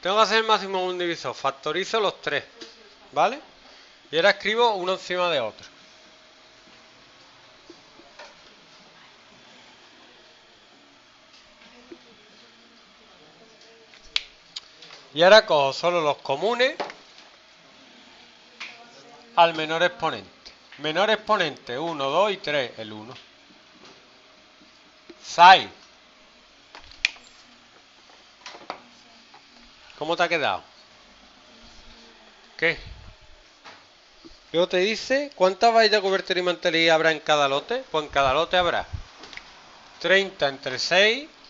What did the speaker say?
Tengo que hacer el máximo de un divisor. Factorizo los tres, ¿vale? Y ahora escribo uno encima de otro. Y ahora cojo solo los comunes al menor exponente. Menor exponente 1, 2 y 3, el 1. 6. ¿Cómo te ha quedado? ¿Qué? Luego te dice, ¿cuántas vallas de cobertura y mantelilla habrá en cada lote? Pues en cada lote habrá 30 entre 6